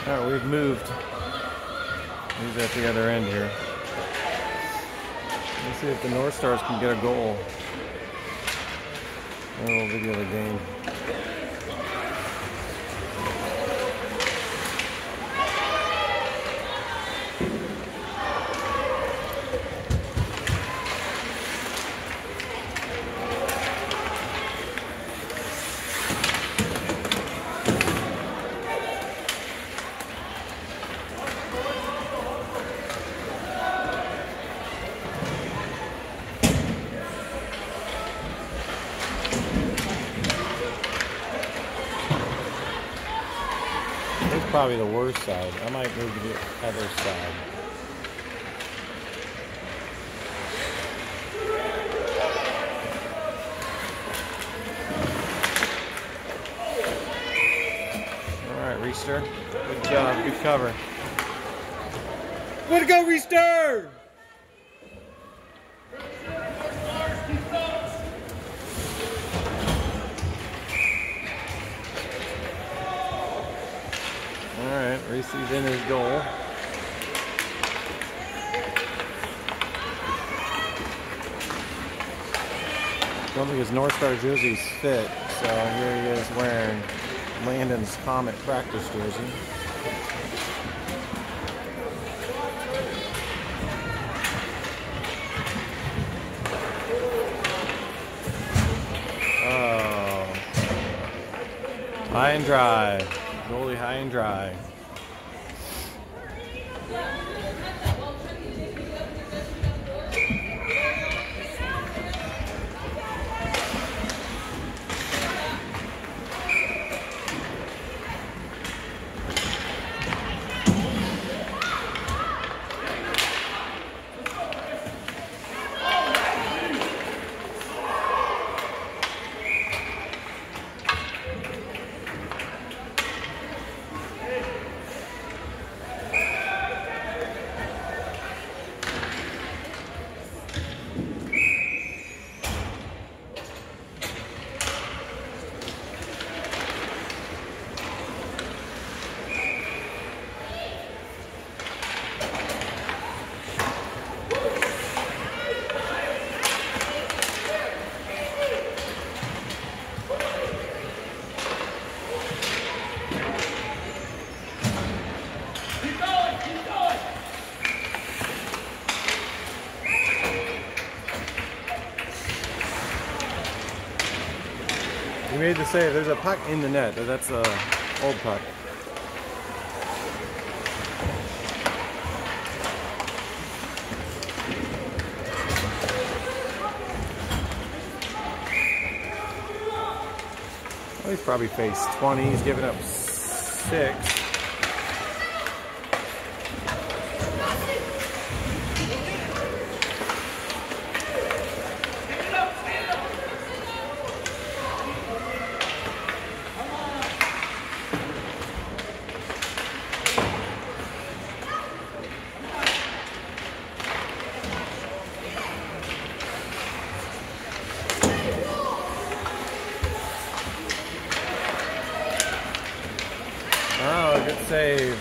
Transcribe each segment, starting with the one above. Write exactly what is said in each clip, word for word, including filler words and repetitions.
Alright, we've moved. He's at the other end here. Let's see if the North Stars can get a goal. A little video of the game. It's probably the worst side. I might move to the other side. Alright, Reece. Good job. Good cover. Way to go, Reece! Alright, Reece's in his goal. Don't think his North Star jersey's fit, so here he is wearing Landon's Comet practice jersey. Oh. High and dry. Goalie high and dry. He made the save. There's a puck in the net. That's a old puck. Well, he's probably faced twenty. He's given up six. Oh, good save.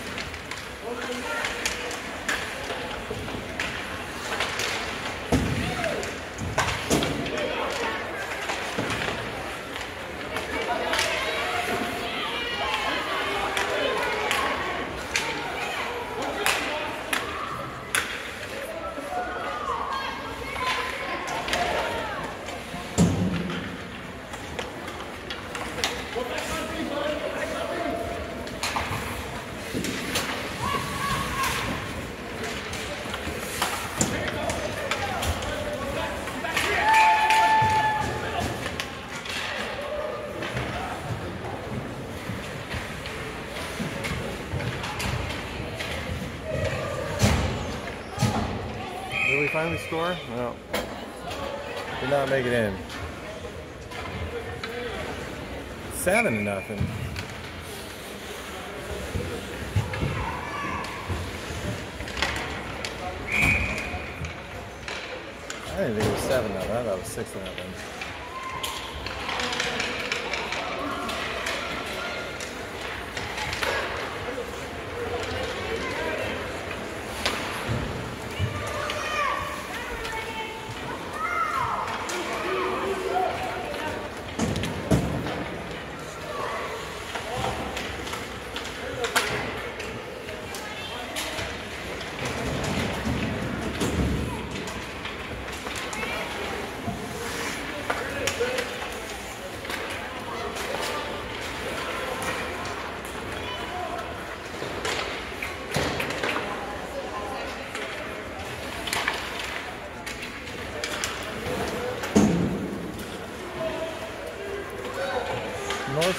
Did we finally score? No. Did not make it in. Seven to nothing. I didn't think it was seven to nothing. I thought it was six to nothing.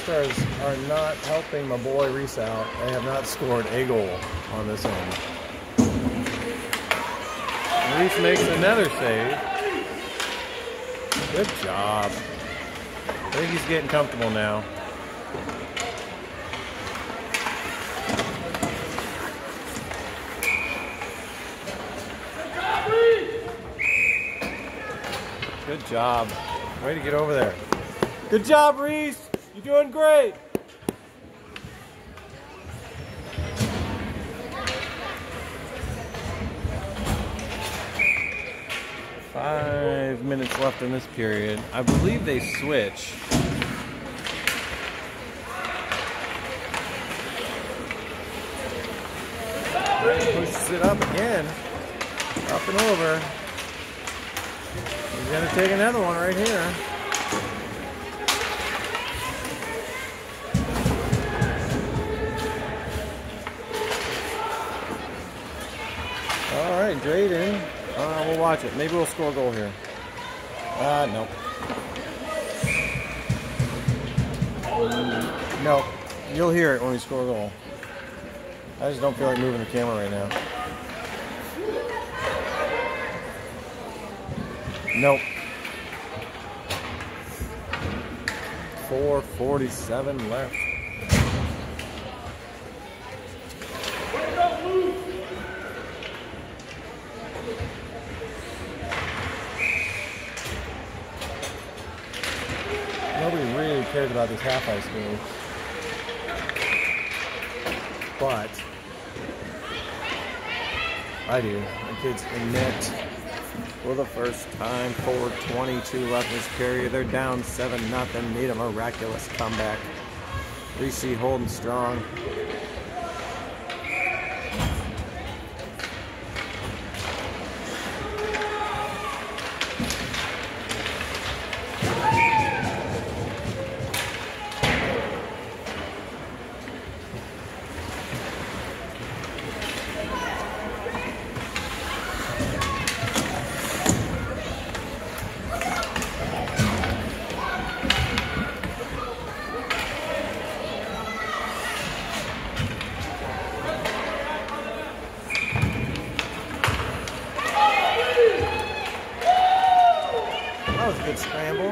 Stars are not helping my boy Reece out. They have not scored a goal on this end. Reece makes another save. Good job. I think he's getting comfortable now. Good job. Way to get over there. Good job, Reece. You're doing great. Five minutes left in this period. I believe they switch. Pushes it up again. Up and over. He's going to take another one right here. All right, Drayden. Uh, we'll watch it. Maybe we'll score a goal here. Uh, nope. Mm, nope. You'll hear it when we score a goal. I just don't feel like moving the camera right now. Nope. four forty-seven left. Nobody really cares about this half-ice game. But I do. The kids in net for the first time. four twenty-two left in this period. They're down seven nothing. Need a miraculous comeback. Reece holding strong. That was a good scramble.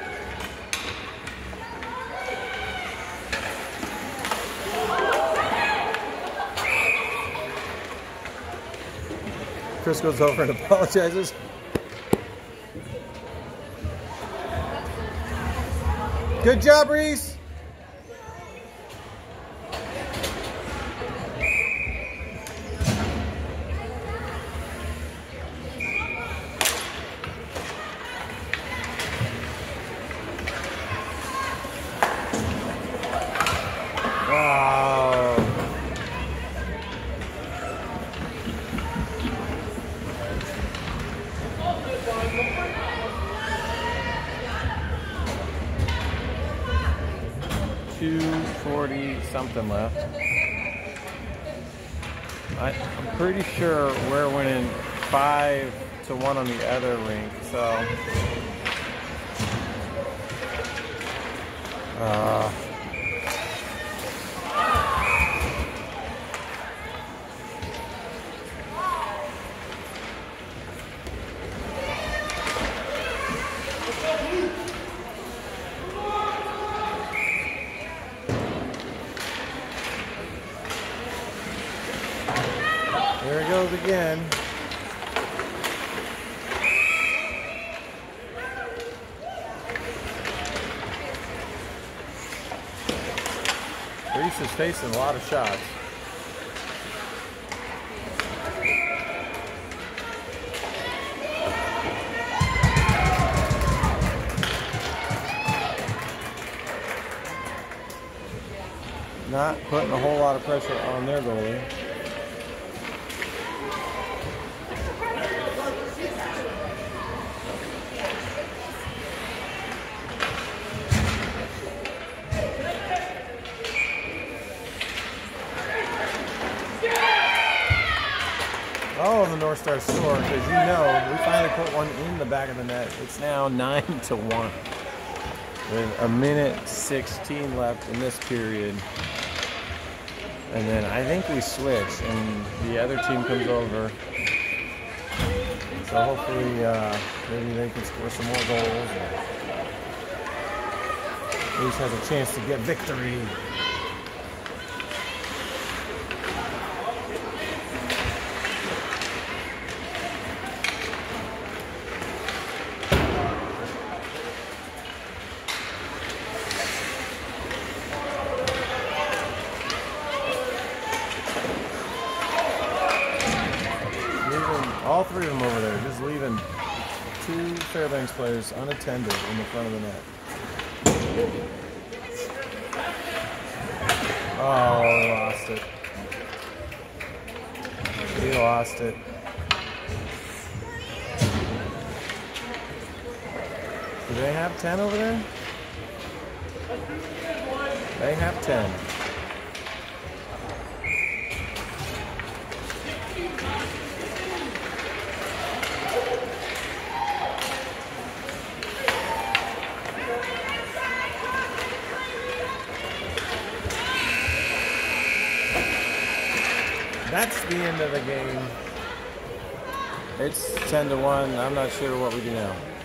Chris goes over and apologizes. Good job, Reece. Wow. two forty something left. I, I'm pretty sure we're winning five to one on the other rink, so uh, here it goes again. Reece is facing a lot of shots. Not putting a whole lot of pressure on their goalie. Oh, the North Star score, because you know, we finally put one in the back of the net. It's now nine to one. with a minute sixteen left in this period. And then I think we switch and the other team comes over. So hopefully uh, maybe they can score some more goals. Reece has a chance to get victory. All three of them over there, just leaving two Fairbanks players unattended in the front of the net. Oh, we lost it. We lost it. Do they have ten over there? They have ten. That's the end of the game. It's ten to one. I'm not sure what we do now.